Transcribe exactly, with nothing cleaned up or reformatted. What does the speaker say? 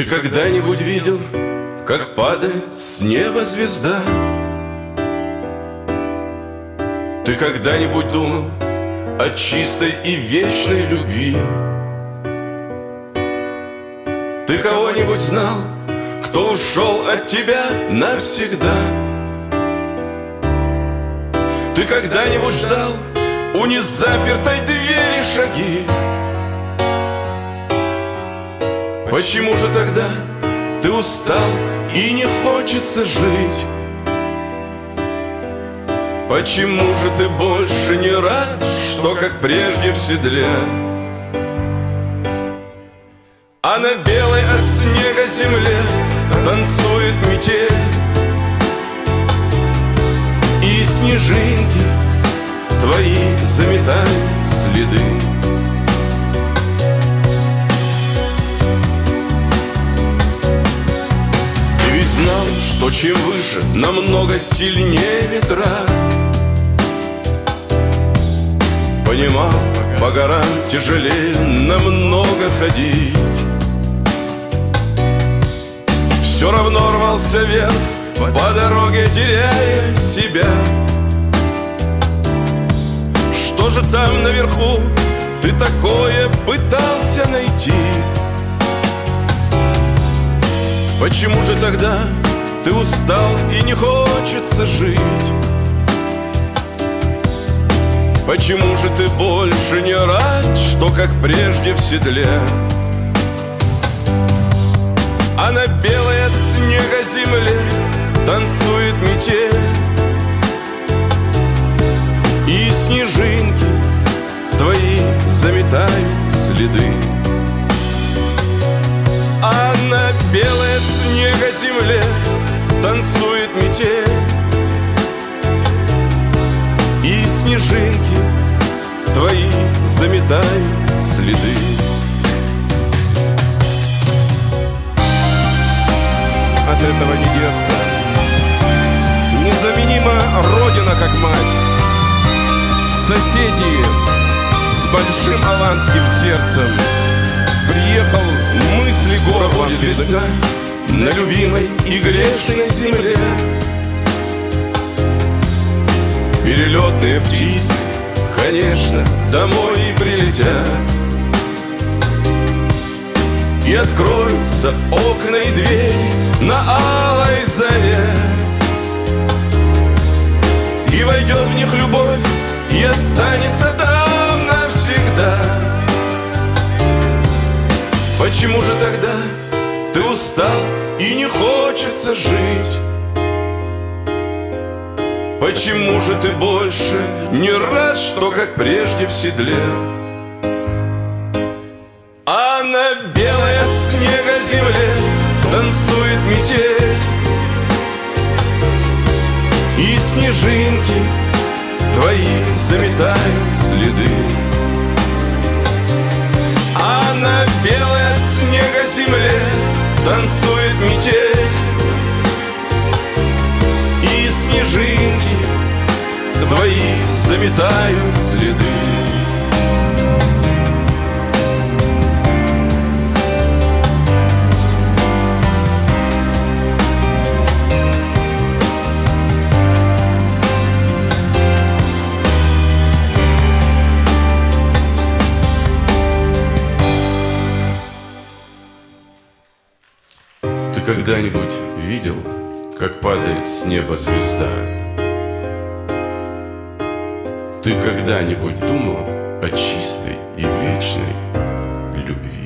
Ты когда-нибудь видел, как падает с неба звезда? Ты когда-нибудь думал о чистой и вечной любви? Ты кого-нибудь знал, кто ушел от тебя навсегда? Ты когда-нибудь ждал у незапертой двери шаги? Почему же тогда ты устал и не хочется жить? Почему же ты больше не рад, что как прежде в седле? А на белой от снега земле танцует метель, и снежинки твои заметают следы. Ты ведь знал, что чем выше, намного сильнее ветра. Понимал, по горам тяжелее намного ходить. Все равно рвался вверх, по дороге теряя себя. Что же там наверху ты такое пытался найти? Почему же тогда ты устал и не хочется жить? Почему же ты больше не рад, что как прежде в седле? А на белой от снега земле танцует метель, и снежинки твои заметают следы. А на белой от снега земле танцует метель, и снежинки твои заметают следы. От этого не деться. Незаменима Родина как мать. Соседи с большим аланским сердцем. Приехал мысли город вам весна на любимой и грешной земле. Перелетные птицы, конечно, домой прилетят, и откроются окна и двери на алой заре, и войдет в них любовь, и останется там навсегда. Почему же тогда ты устал и не хочется жить? Почему же ты больше не рад, что как прежде в седле? А на белой от снега земле танцует метель, и снежинки твои заметают следы. А на белой от снега земле танцует метель, и снежинки твои заметают следы. Ты когда-нибудь видел, как падает с неба звезда? Ты когда-нибудь думал о чистой и вечной любви?